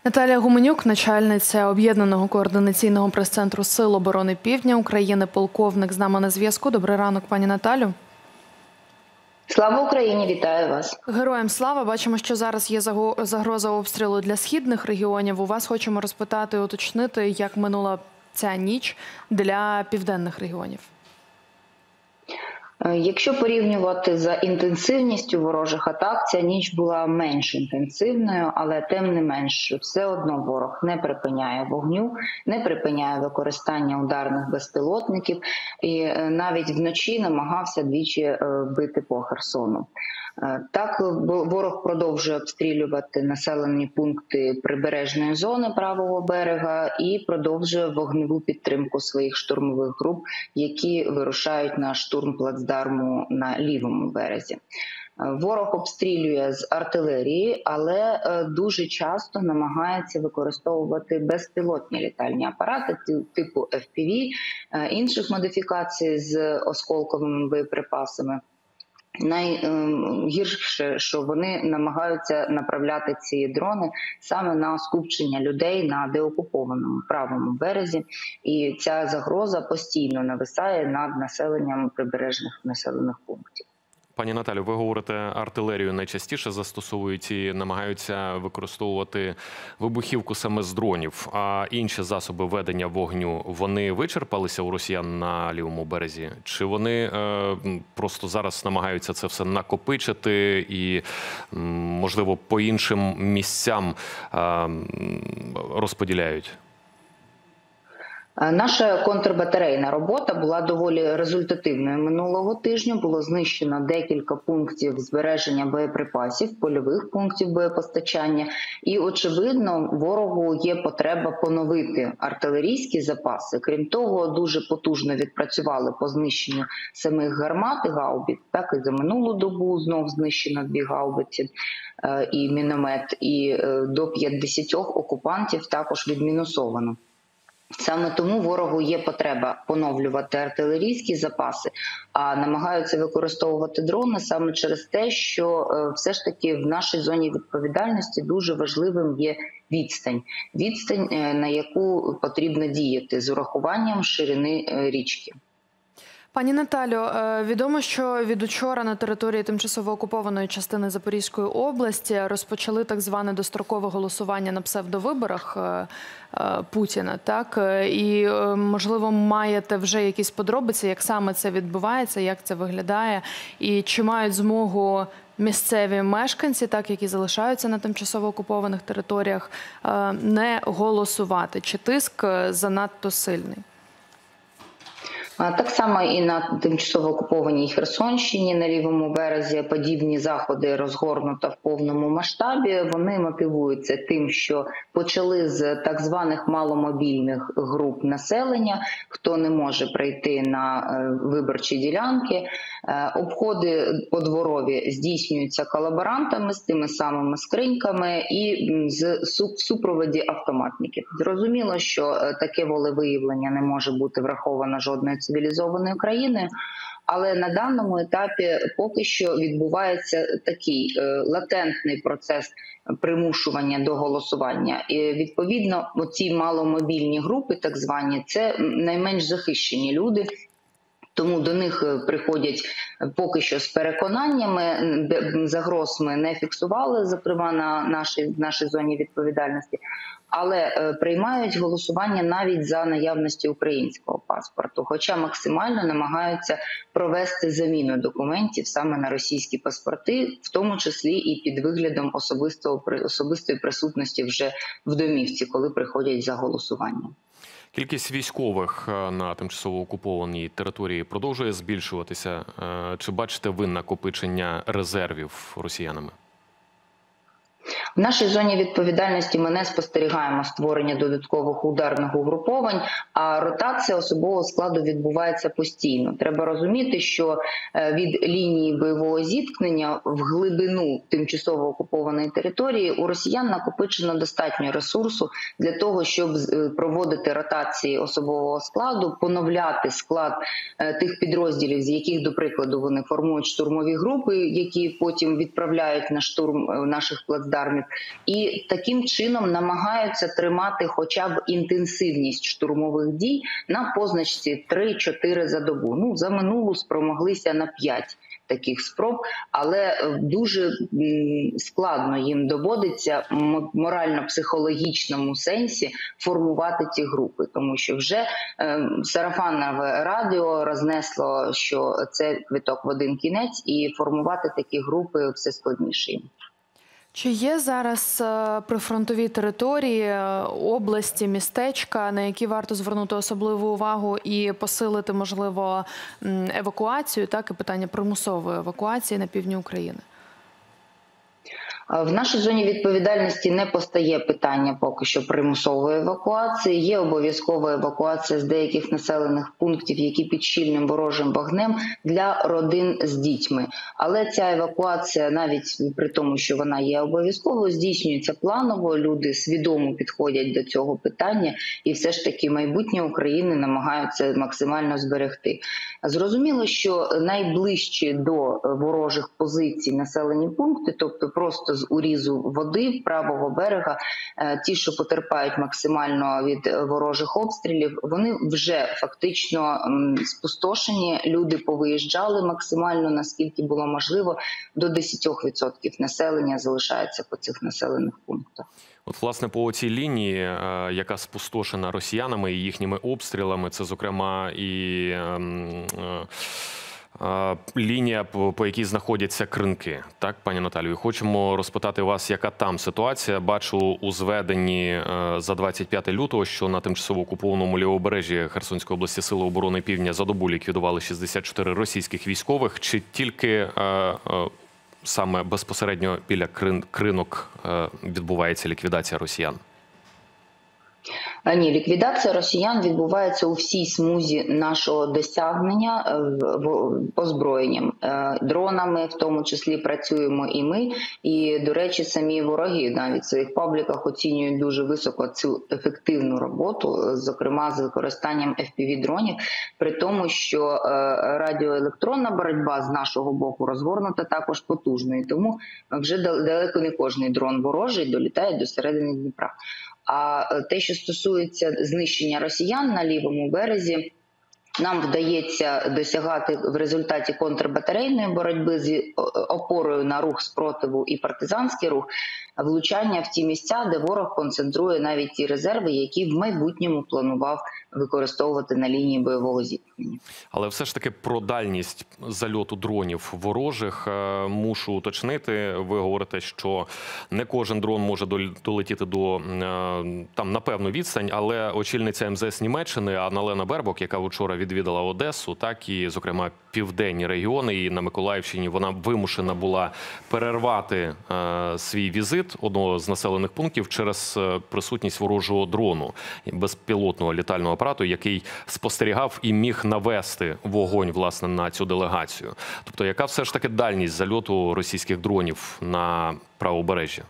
Наталія Гуменюк, начальниця Об'єднаного координаційного прес-центру Сил оборони Півдня України, полковник, з нами на зв'язку. Добрий ранок, пані Наталю. Слава Україні, вітаю вас. Героям слава. Бачимо, що зараз є загроза обстрілу для східних регіонів. У вас хочемо розпитати і уточнити, як минула ця ніч для південних регіонів. Якщо порівнювати за інтенсивністю ворожих атак, ця ніч була менш інтенсивною, але тим не менш все одно ворог не припиняє вогню, не припиняє використання ударних безпілотників і навіть вночі намагався двічі бити по Херсону. Так, ворог продовжує обстрілювати населені пункти прибережної зони правого берега і продовжує вогневу підтримку своїх штурмових груп, які вирушають на штурм плацдарму на лівому березі. Ворог обстрілює з артилерії, але дуже часто намагається використовувати безпілотні літальні апарати типу FPV, інших модифікацій з осколковими боєприпасами. Найгірше, що вони намагаються направляти ці дрони саме на скупчення людей на деокупованому правому березі, і ця загроза постійно нависає над населенням прибережних населених пунктів. Пані Наталю, ви говорите, артилерію найчастіше застосовують і намагаються використовувати вибухівку саме з дронів. А інші засоби ведення вогню, вони вичерпалися у росіян на лівому березі? Чи вони просто зараз намагаються це все накопичити і, можливо, по іншим місцям розподіляють? Наша контрбатарейна робота була доволі результативною минулого тижня. Було знищено декілька пунктів збереження боєприпасів, польових пунктів боєпостачання. І, очевидно, ворогу є потреба поновити артилерійські запаси. Крім того, дуже потужно відпрацювали по знищенню самих гармат і гаубиць. Так, і за минулу добу знов знищено 2 гаубиці і міномет, і до 50 окупантів також відмінусовано. Саме тому ворогу є потреба поновлювати артилерійські запаси, а намагаються використовувати дрони саме через те, що все ж таки в нашій зоні відповідальності дуже важливим є відстань. Відстань, на яку потрібно діяти з урахуванням ширини річки. Пані Наталю, відомо, що від учора на території тимчасово окупованої частини Запорізької області розпочали так зване дострокове голосування на псевдовиборах Путіна. Так? І, можливо, маєте вже якісь подробиці, як саме це відбувається, як це виглядає, і чи мають змогу місцеві мешканці, так, які залишаються на тимчасово окупованих територіях, не голосувати? Чи тиск занадто сильний? Так само і на тимчасово окупованій Херсонщині, на лівому березі, подібні заходи розгорнуто в повному масштабі. Вони мотивуються тим, що почали з так званих маломобільних груп населення, хто не може прийти на виборчі ділянки. Обходи подворові здійснюються колаборантами з тими самими скриньками і в супроводі автоматників. Зрозуміло, що таке волевиявлення не може бути враховано жодною цивілізованою країною, але на даному етапі поки що відбувається такий латентний процес примушування до голосування. І, відповідно, оці маломобільні групи, так звані, це найменш захищені люди. Тому до них приходять поки що з переконаннями, загроз ми не фіксували, зокрема на нашій зоні відповідальності, але приймають голосування навіть за наявності українського паспорту, хоча максимально намагаються провести заміну документів саме на російські паспорти, в тому числі і під виглядом особистої присутності вже в домівці, коли приходять за голосуванням. Кількість військових на тимчасово окупованій території продовжує збільшуватися. Чи бачите ви накопичення резервів росіянами? В нашій зоні відповідальності ми не спостерігаємо створення додаткових ударних угруповань, а ротація особового складу відбувається постійно. Треба розуміти, що від лінії бойового зіткнення в глибину тимчасово окупованої території у росіян накопичено достатньо ресурсу для того, щоб проводити ротації особового складу, поновляти склад тих підрозділів, з яких, до прикладу, вони формують штурмові групи, які потім відправляють на штурм наших плацдармів плацдармів, і таким чином намагаються тримати хоча б інтенсивність штурмових дій на позначці 3-4 за добу. Ну, за минулу спромоглися на 5 таких спроб, але дуже складно їм доводиться в морально-психологічному сенсі формувати ці групи, тому що вже сарафанне радіо рознесло, що це квиток в один кінець, і формувати такі групи все складніше їм. Чи є зараз прифронтові території, області, містечка, на які варто звернути особливу увагу і посилити, можливо, евакуацію, так, і питання примусової евакуації на півдні України? В нашій зоні відповідальності не постає питання поки що примусової евакуації. Є обов'язкова евакуація з деяких населених пунктів, які під щільним ворожим вогнем, для родин з дітьми. Але ця евакуація, навіть при тому, що вона є обов'язковою, здійснюється планово, люди свідомо підходять до цього питання і все ж таки майбутнє України намагаються максимально зберегти. Зрозуміло, що найближчі до ворожих позицій населені пункти, тобто просто з урізу води правого берега, ті, що потерпають максимально від ворожих обстрілів, вони вже фактично спустошені, люди повиїжджали максимально, наскільки було можливо, до 10% населення залишається по цих населених пунктах. От, власне, по цій лінії, яка спустошена росіянами і їхніми обстрілами, це, зокрема, і лінія, по якій знаходяться Кринки. Так, пані Наталію, хочемо розпитати вас, яка там ситуація. Бачу у зведенні за 25 лютого, що на тимчасово окупованому лівобережжі Херсонської області Сили оборони Півдня за добу ліквідували 64 російських військових. Чи тільки саме безпосередньо біля Кринок відбувається ліквідація росіян? Ні, ліквідація росіян відбувається у всій смузі нашого досягнення озброєнням. Дронами в тому числі працюємо і ми. І, до речі, самі вороги навіть в своїх пабліках оцінюють дуже високо цю ефективну роботу, зокрема з використанням FPV-дронів, при тому, що радіоелектронна боротьба з нашого боку розгорнута також потужно. І тому вже далеко не кожний дрон ворожий долітає до середини Дніпра. А те, що стосується знищення росіян на лівому березі, нам вдається досягати в результаті контрбатарейної боротьби з опорою на рух спротиву і партизанський рух, влучання в ті місця, де ворог концентрує навіть ті резерви, які в майбутньому планував використовувати на лінії бойового зіткнення. Але все ж таки про дальність зальоту дронів ворожих мушу уточнити. Ви говорите, що не кожен дрон може долетіти до там на певну відстань, але очільниця МЗС Німеччини Анна-Лена Бербок, яка вчора відвідала Одесу, так і, зокрема, південні регіони, і на Миколаївщині вона вимушена була перервати свій візит одного з населених пунктів через присутність ворожого дрону, безпілотного літального апарату, який спостерігав і міг навести вогонь, власне, на цю делегацію. Тобто, яка все ж таки дальність зальоту російських дронів на правобережжі?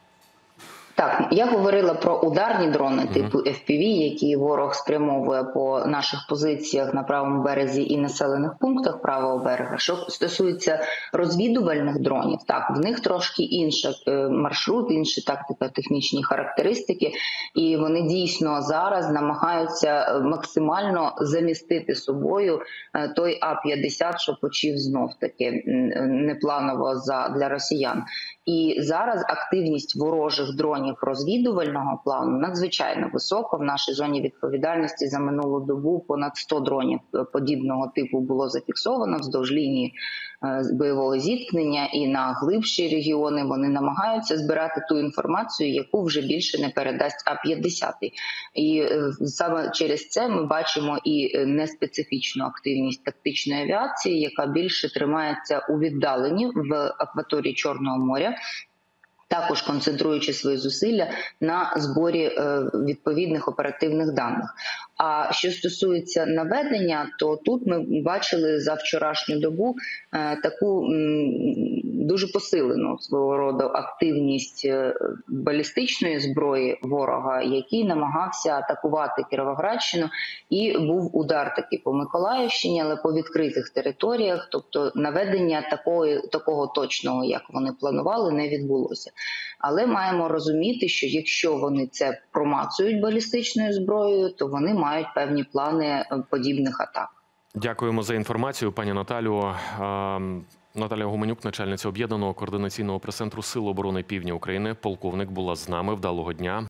Так, я говорила про ударні дрони типу FPV, які ворог спрямовує по наших позиціях на правому березі і населених пунктах правого берега. Що стосується розвідувальних дронів, так, в них трошки інший маршрут, інші тактико-технічні характеристики, і вони дійсно зараз намагаються максимально замістити собою той А-50, що почив знов-таки непланово для росіян. І зараз активність ворожих дронів розвідувального плану надзвичайно висока. В нашій зоні відповідальності за минулу добу понад 100 дронів подібного типу було зафіксовано вздовж лінії бойового зіткнення, і на глибші регіони вони намагаються збирати ту інформацію, яку вже більше не передасть А-50. І саме через це ми бачимо і неспецифічну активність тактичної авіації, яка більше тримається у віддаленні в акваторії Чорного моря, також концентруючи свої зусилля на зборі відповідних оперативних даних. А що стосується наведення, то тут ми бачили за вчорашню добу таку дуже посилену свого роду активність балістичної зброї ворога, який намагався атакувати Кіровоградщину, і був удар таки по Миколаївщині, але по відкритих територіях, тобто наведення такого точного, як вони планували, не відбулося. Але маємо розуміти, що якщо вони це промацують балістичною зброєю, то вони мають певні плани подібних атак. Дякуємо за інформацію, пані Наталю. Наталія Гуменюк, начальниця Об'єднаного координаційного прес-центру Сил оборони Півдня України, полковник, була з нами. Вдалого дня.